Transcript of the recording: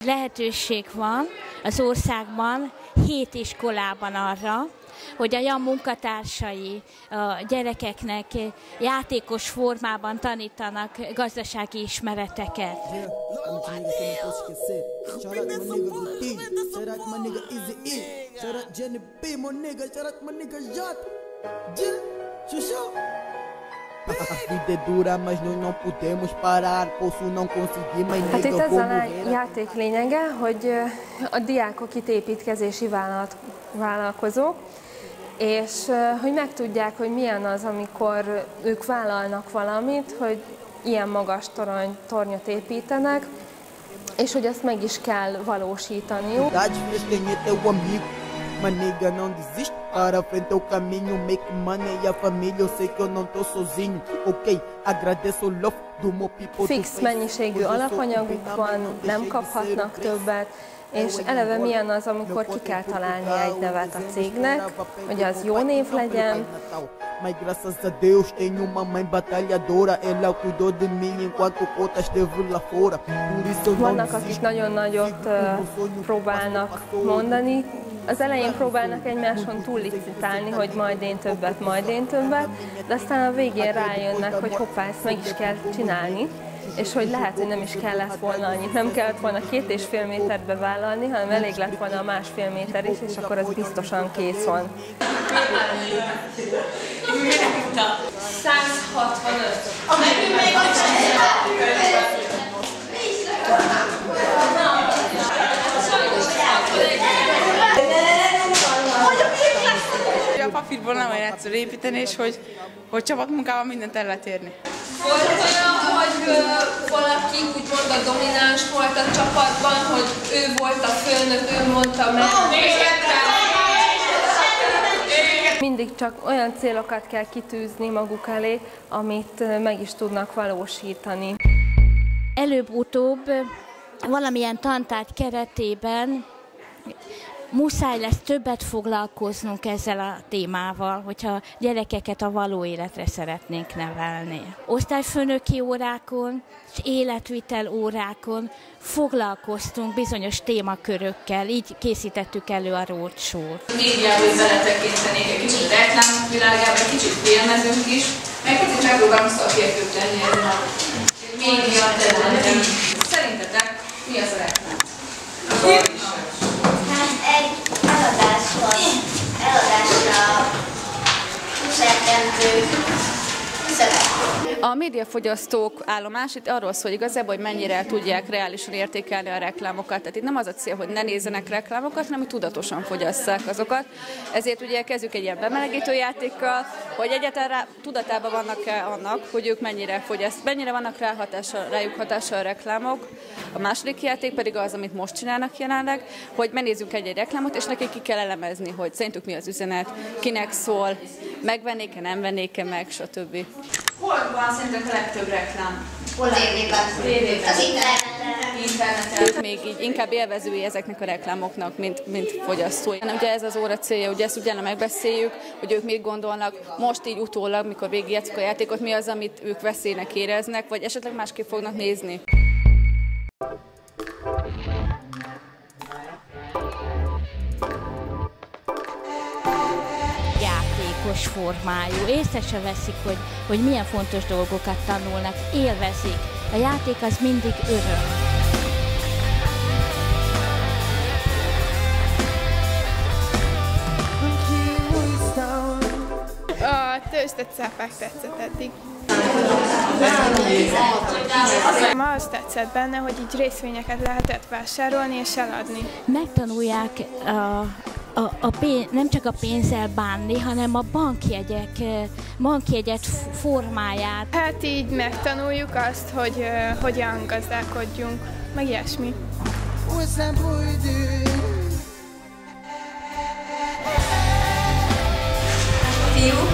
Lehetőség van az országban 7 iskolában arra, hogy a JAM munkatársai a gyerekeknek játékos formában tanítanak gazdasági ismereteket. Hát itt ez a játék lényege, hogy a diákok itt építkezési vállalkozók, és hogy megtudják, hogy milyen az, amikor ők vállalnak valamit, hogy ilyen magas tornyot építenek, és hogy ezt meg is kell valósítaniuk. Fix mennyiségű alapanyaguk van, nem kaphatnak többet, és eleve milyen az, amikor ki kell találni egy nevet a cégnek, hogy az jó név legyen. Vannak, akik nagyon nagyot próbálnak mondani. Az elején próbálnak egymáson túllicitálni, hogy majd én többet, de aztán a végén rájönnek, hogy hoppá, ezt meg is kell csinálni, és hogy lehet, hogy nem is kellett volna annyit. Nem kellett volna 2,5 métert bevállalni, hanem elég lett volna a 1,5 méter is, és akkor az biztosan kész van. 165. A papírból nem olyan egyszerű építeni, és hogy csapatmunkával mindent el lehet érni. Volt olyan, hogy valaki úgymond a domináns volt a csapatban, hogy ő volt a főnök, ő mondta meg. Mindig csak olyan célokat kell kitűzni maguk elé, amit meg is tudnak valósítani. Előbb-utóbb valamilyen tantárgy keretében muszáj lesz többet foglalkoznunk ezzel a témával, hogyha gyerekeket a való életre szeretnénk nevelni. Osztályfőnöki órákon és életvitel órákon foglalkoztunk bizonyos témakörökkel, így készítettük elő a roadshow-t. Médiába is beletekintenék egy kicsit reklám világába, egy kicsit filmezünk is, meg kicsit megpróbálunk szakértők lenni ezen a média területen. Szerintetek mi az a reklám? Egy eladásra szeptember. A médiafogyasztók állomás itt arról szól igazából, hogy mennyire tudják reálisan értékelni a reklámokat. Tehát itt nem az a cél, hogy ne nézzenek reklámokat, hanem hogy tudatosan fogyasszák azokat. Ezért ugye kezdjük egy ilyen bemelegítő játékkal, hogy egyáltalán tudatában vannak-e annak, hogy ők mennyire vannak rájuk hatással a reklámok. A második játék pedig az, amit most csinálnak jelenleg, hogy megnézzünk egy reklámot, és nekik ki kell elemezni, hogy szerintük mi az üzenet, kinek szól, megvennék-e, nem vennék-e meg, stb. Hol van szerintek a legtöbb reklám? Hol tévében? Az interneten. Ők még így inkább élvezői ezeknek a reklámoknak, mint fogyasztói. Ugye ez az óra célja, ugye ezt ugyan megbeszéljük, hogy ők mit gondolnak, most így utólag, mikor végigjátszuk a játékot, mi az, amit ők veszélynek éreznek, vagy esetleg másképp fognak nézni. Játékos formájú, észre se veszik, hogy milyen fontos dolgokat tanulnak, élvezik. A játék az mindig öröm. A tőzsdei cápák tetszett eddig. Ma azt tetszett benne, hogy így részvényeket lehetett vásárolni és eladni. Megtanulják nem csak a pénzzel bánni, hanem a bankjegyet formáját. Hát így megtanuljuk azt, hogy hogyan gazdálkodjunk, meg ilyesmi. Fiúk,